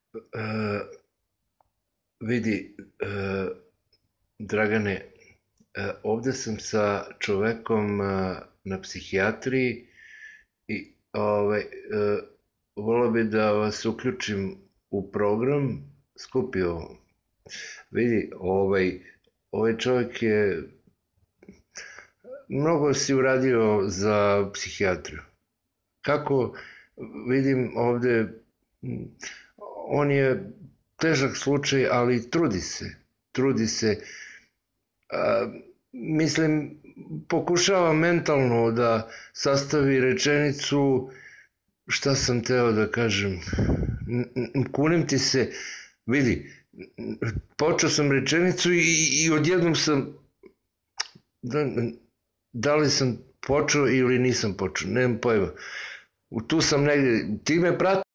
Vidi, Dragane, ovde sam sa čovekom na psihijatriji i volao bi da vas uključim u program, skupi ovo. Vidi, ovaj čovjek je mnogo si uradio za psihijatriju. Kako vidim ovde, on je težak slučaj, ali trudi se. Mislim, pokušava mentalno da sastavi rečenicu, šta sam teo da kažem, kunem ti se, vidi, počeo sam rečenicu i odjednom sam, da li sam počeo ili nisam počeo, nemam pojma. Tu sam negde, ti me prati.